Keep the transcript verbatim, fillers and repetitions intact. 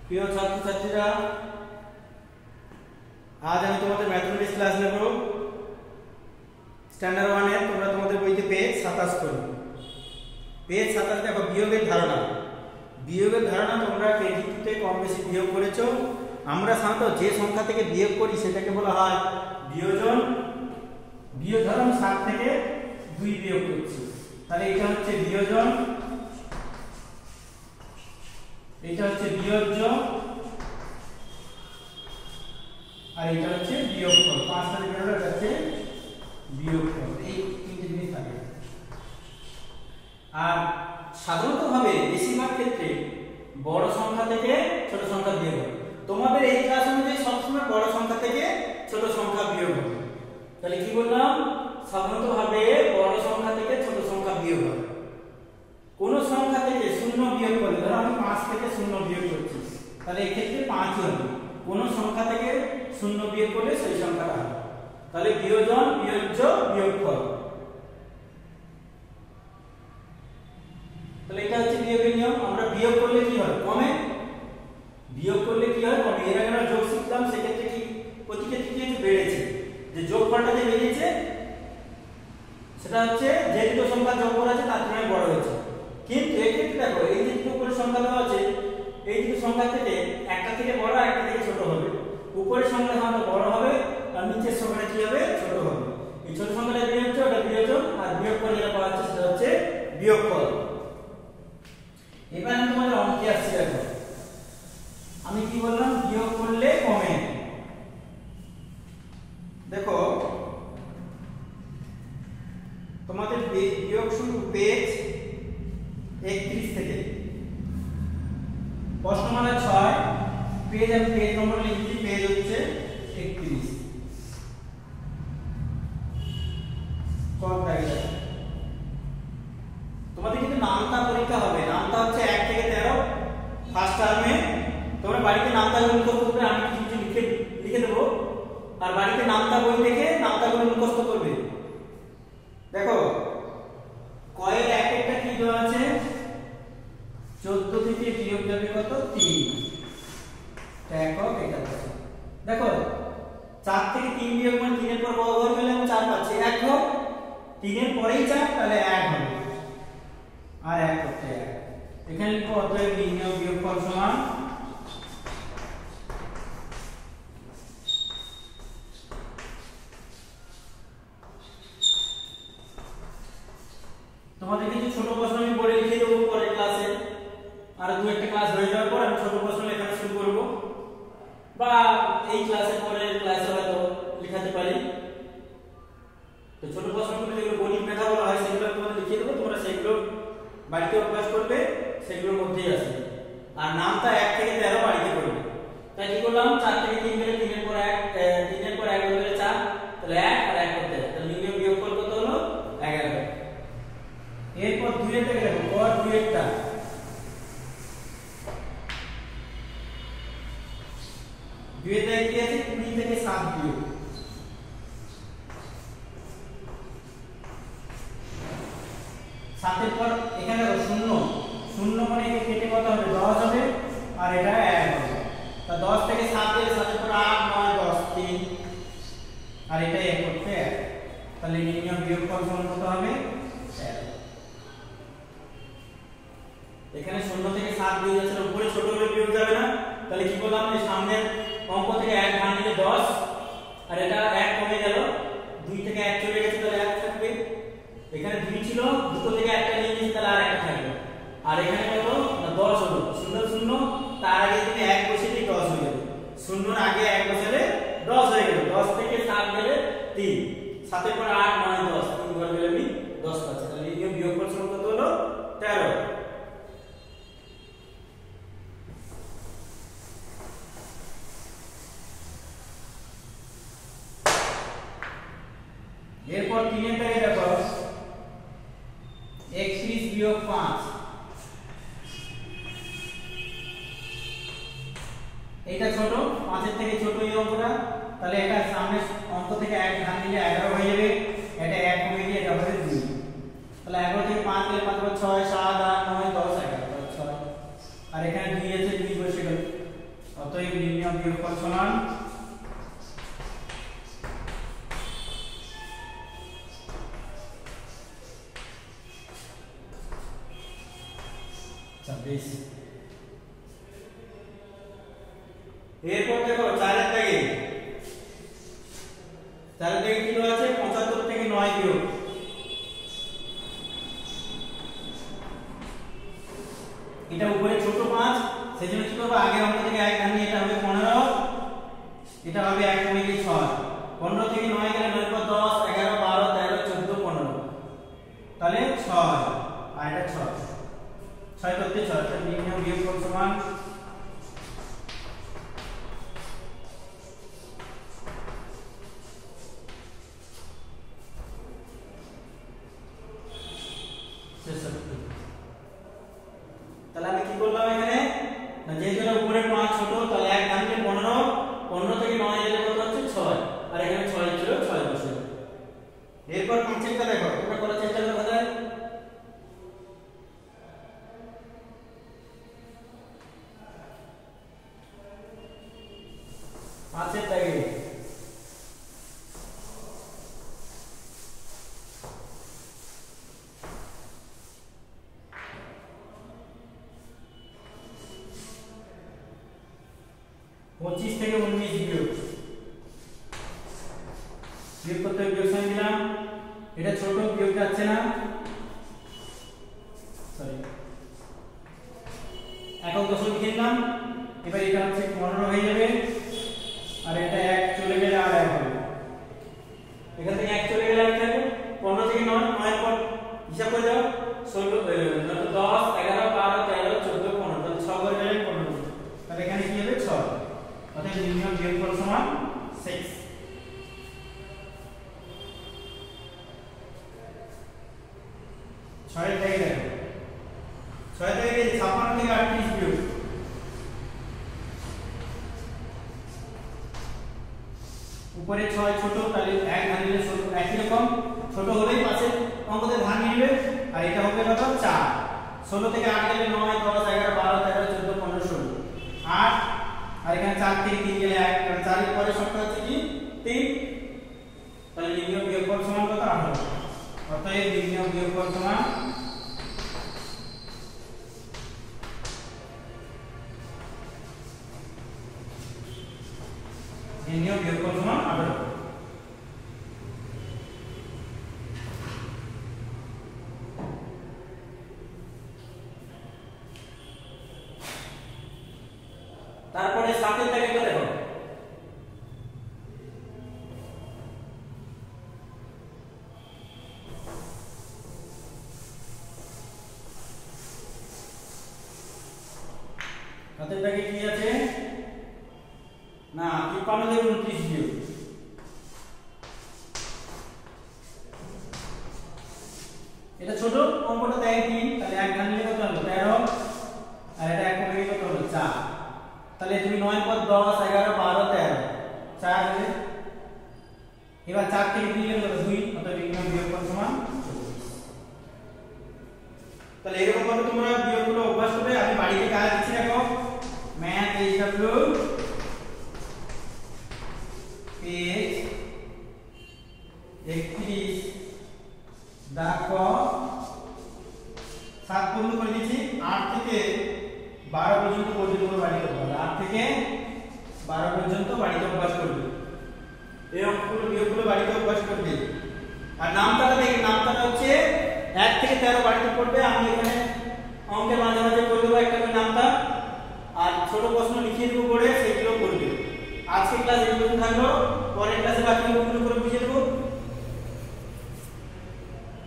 প্রিয় ছাত্রছাত্রীরা, আজ আমি তোমাদের ম্যাথমেটিক্স ক্লাস নেব স্ট্যান্ডার্ড ওয়ান এর। তোমরা তোমাদের বইতে পেজ সাতাশ করো। পেজ সাতাশ দেখো বিয়োগের ধারণা। বিয়োগের ধারণা তোমরা কেজি টুতে কম বেশি বিয়োগ করেছো। আমরা সাধারণত যে সংখ্যা থেকে বিয়োগ করি সেটাকে বলা হয় বিয়োজন। বিয়োগ ধরুন সাত থেকে দুই বিয়োগ করছি, তাহলে এটা হচ্ছে বিয়োজন, এটা হচ্ছে বিয়োজ্য, আর এটা হচ্ছে বিয়োগফল। পাঁচটা থেকে বেরোলে এটা হচ্ছে বিয়োগফল। এই তিনটে জিনিস থাকে। আর সাধারণতভাবে বেশিরভাগ ক্ষেত্রে বড় সংখ্যা থেকে ছোট সংখ্যা বিয়োগ হবে। তোমাদের এই ক্লাস অনুযায়ী সবসময় বড় সংখ্যা থেকে ছোট সংখ্যা বিয়োগ হবে। তাহলে কি বললাম? সাধারণতভাবে বড় সংখ্যা থেকে ছোট সংখ্যা বিয়োগ হবে। কোন সংখ্যা থেকে শূন্য বিয়োগ করলে, ধরো আমি পাঁচ থেকে শূন্য বিয়োগ করছি, তাহলে এই ক্ষেত্রে পাঁচ হবে। কোন সংখ্যা থেকে শূন্য বিয়োগ করলে সেই সংখ্যাটা হবে। তাহলে বিয়োজন, বিয়োজ্য, বিয়োগফল। তাহলে এটা হচ্ছে বিয়োগের নিয়ম। আমরা বিয়োগ করলে কি হয়? কমে। বিয়োগ করলে কি হয়? কমে। এর আগে আমরা যোগ শিখতাম, সেক্ষেত্রে কি প্রতিকে কি হচ্ছে? বেড়েছে। যে যোগফলটা যে বেরিয়েছে সেটা হচ্ছে যে দুটো সংখ্যা যোগ করা আছে তার তুলনায় বড় হয়েছে। কিন্তু এক্ষেত্রে দেখো, এই যে দুটো উপরের সংখ্যা দেওয়া আছে, এই দুটো সংখ্যা থেকে একটা থেকে বড় আর একটা থেকে ছোট হবে। উপরের সংখ্যাটা সাধারণত বড় হবে আর নিচের সংখ্যাটা কি হবে? ছোট হবে। এই ছোট সংখ্যাটা বিয়োজ্য, ওটা বিয়োজন, আর বিয়োগ করে যেটা পাওয়া যাচ্ছে সেটা হচ্ছে বিয়োগফল। এবার আমি তোমাদের অঙ্কে আসছি। দেখো আমি কি বললাম? বিয়োগ করলে কমে। দেখো তোমাদের বিয়োগ শুরু পেজ একত্রিশ থেকে। প্রশ্নমালা ছয়, পেজ আমি পেজ নম্বর লিখছি, পেজ হচ্ছে একত্রিশ। তোমাদের কিন্তু নামতা পরীক্ষা হবে। নামতা হচ্ছে এক থেকে তেরো ফার্স্ট টার্মে। তোমরা বাড়িতে নামতাগুলো মুখস্থ করবে, আমি কিছু কিছু লিখে লিখে দেবো, আর বাড়িতে নামতা বই থেকে নামতাগুলো মুখস্থ করবে। দেখো কয়ের এক একটা কি দেওয়া আছে? চোদ্দ থেকে বিয়োগ যাবে কত? তিন। একক এটা আছে। দেখো চার থেকে তিন বিয়োগ মানে তিনের পর বড় ঘর গেলে আমি চার পাচ্ছি, এক হোক। তিনের পরেই চার, তাহলে এক হবে, আর এক করতে এক। এখানে লিখো অতএব নির্ণয় বিয়োগফল সমান তোমাদের কিছু ছোট প্রশ্ন আমি পড়ে লিখে দেবো পরের ক্লাসে। আর দু একটা ক্লাস হয়ে যাওয়ার পর আমি ছোট প্রশ্ন লেখা শুরু করব, বা এই ক্লাসের পরে ক্লাসে হয়তো লেখাতে পারি। তো ছোট প্রশ্নগুলো যেগুলো গণিত মেধা বলা হয় সেগুলো তোমাদের লিখে দেবো, তোমরা সেগুলো বাড়িতে অভ্যাস করবে, সেগুলোর মধ্যেই আসবে। আর নামটা এক থেকে তেরো বাড়িতে করবে। তাই কি করলাম? চার থেকে তিন গেলে তিনের পর এক, তিনের পর এক গেলে চার, তাহলে এক আর এক করতে হয়। তাহলে নির্ণয় বিয়োগফল কত হলো? এগারো। এরপর দুইয়েরটা দেখো, পর দুইয়েরটা দুইয়েরটা কি আছে? কুড়ি থেকে সাত বিয়োগ। সাতের পর এখানে শূন্য, শূন্য মানে একে কেটে কত হবে? দশ হবে, আর এটা এক হবে। তা দশ থেকে সাত গেলে সাতের পর আট, নয়, দশ, তিন, আর এটা এক করতে এক। তাহলে নির্ণয় বিয়োগফল সমান কত হবে? তেরো। এখানে শূন্য থেকে সাত বিয়োগ যাচ্ছে, উপরে ছোট হলে বিয়োগ যাবে না। তাহলে কি বললাম? যে সামনের অঙ্ক থেকে এক ভাগ নিলে দশ, আর এটা এক কমে গেল, দুই থেকে এক চলে গেছে, তাহলে এক থাকবে। এখানে দুই ছিল, দুটো থেকে একটা নিয়ে নিয়েছি, তাহলে আর একটা থাকবে। আর এখানে কত? না দশ হলো। শূন্য শূন্য, তার আগে তুমি এক বসিয়ে দশ হয়ে যাবে। শূন্যর আগে এক বসালে দশ হয়ে গেল। দশ থেকে সাত গেলে তিন, সাতের পর আট, নয়, দশ, তিন ঘর গেলে আমি দশ পাচ্ছি। তাহলে এই বিয়োগফল সমান কত হলো? তেরো। এরপর তিনের থেকে দেখো একত্রিশ বিয়োগ পাঁচ। এটা ছোট, পাঁচের থেকে ছোট এই অঙ্কটা। তাহলে এটা সামনে অঙ্ক থেকে এক ভাগ নিলে এগারো হয়ে যাবে, এটা এক কমে গিয়ে এটা হবে দুই। তাহলে এগারো থেকে পাঁচ গেলে পাঁচ, ছয়, সাত, আট, নয়, দশ, এগারো, ছয়। আর এখানে দুই আছে, দুই বসে গেল। অতএব নির্ণয় বিয়োগফল সমান ছাব্বিশ। এরপর দেখো চারের দাগে, চারের দাগে কি দেওয়া আছে? পঁচাত্তর থেকে নয় বিয়োগ। এটা উপরে ছোট পাঁচ, সেজন্য কি করব? আগে অঙ্ক থেকে এক ধান নিয়ে এটা হবে পনেরো, এটা হবে এক কমে গিয়ে ছয়। পনেরো থেকে নয় গেলে নয় পর দশ, এগারো, বারো, তেরো, চোদ্দ, পনেরো, তাহলে ছয়, আর এটা ছয়, ছয় করতে ছয়, তাহলে নির্ণয় বিয়োগফল সমান ছেষট্টি। তাহলে আমি কি করলাম এখানে? না যেহেতু এটা উপরে পাঁচ ছোট, তাহলে এক ধানে পনেরো, পনেরো থেকে নয় গেলে কত হচ্ছে? ছয়, আর এখানে ছয় ছিল, ছয় বসে। এরপর পাঁচেরটা দেখো, তোমরা করার চেষ্টা করো কোথায়? পাঁচের দাগে পঁচিশ থেকে উনিশ বিয়োগ, বিয়োগ করতে বিয়োগ সাইন দিলাম। এটা ছোট, বিয়োগ যাচ্ছে না, সরি একক দশক লিখে নিলাম। এবার এটা হচ্ছে পনেরো হয়ে যাবে, আর এটা এক চলে গেলে আর এক হবে। এখান থেকে এক চলে গেলে এক থাকবে। পনেরো থেকে নয়, নয়ের পর হিসাব করে দাও, ষোলো, দশ, এগারো, বারো, তেরো, চোদ্দ, পনেরো, তাহলে ছয় করে গেলে পনেরো, তাহলে এখানে কি হবে? ছয়। অর্থাৎ নির্ণয় বিয়োগফল সমান ছয়। ছয় থেকে দেখো, ছয় থেকে ছাপ্পান্ন থেকে আটত্রিশ বিয়োগ, উপরে ছয় ছোট, তাহলে এক ধান নিলে ছোট, একই রকম ছোট হলেই পাশে অঙ্কতে ধান নিবে, আর এটা হবে কত? চার। ষোলো থেকে আট গেলে নয়, দশ, এগারো, বারো, তেরো, চোদ্দ, পনেরো, ষোলো, আট, আর এখানে চার থেকে তিন গেলে এক, কারণ চারের পরে সংখ্যা হচ্ছে কি? তিন। তাহলে নির্ণয় বিয়োগফল সমান কত? আঠারো। অতএব নির্ণয় বিয়োগফল সমান নির্ণয় বিয়োগফল সমান আঠারো। তারপরে সাতের দাগে দেখো, সাতের দাগে কি আছে? না তিপ্পান্ন থেকে উনত্রিশ বিয়োগ, এটা ছোট অঙ্কটা দেয় তিন, তাহলে এক ধান নিলে কত হলো? তেরো, আর এটা এক কমে কত হলো? চার। তাহলে তুমি নয় পর দশ, এগারো, বারো, তেরো, চার হবে। এবার চার থেকে তিন গেলে কত? দুই। অর্থাৎ নির্ণয় বিয়োগফল সমান চব্বিশ। তাহলে এরকম ভাবে তোমরা বিয়োগগুলো অভ্যাস করবে। আমি বাড়িতে কাজ দিচ্ছি, দেখো ম্যাথ এইচডব্লিউ পেজ একত্রিশ দাগ ক, সাত পর্যন্ত করে দিচ্ছি। আট থেকে বারো পর্যন্ত করবে, তোমরা বাড়িতে করবে। আট থেকে বারো পর্যন্ত বাড়িতে অভ্যাস করবে, এই অঙ্কগুলো বিয়োগগুলো বাড়িতে অভ্যাস করবে। আর নামতাটা দেখে, নামতাটা হচ্ছে এক থেকে তেরো বাড়িতে পড়বে। আমি এখানে অঙ্কের মাঝে মাঝে করে দেবো একটা করে নামতা, আর ছোট প্রশ্ন লিখিয়ে দেবো করে, সেগুলো করবে। আজকে ক্লাস এই পর্যন্ত থাকলো, পরের ক্লাসে বাকি অঙ্কগুলো করে বুঝিয়ে দেবো।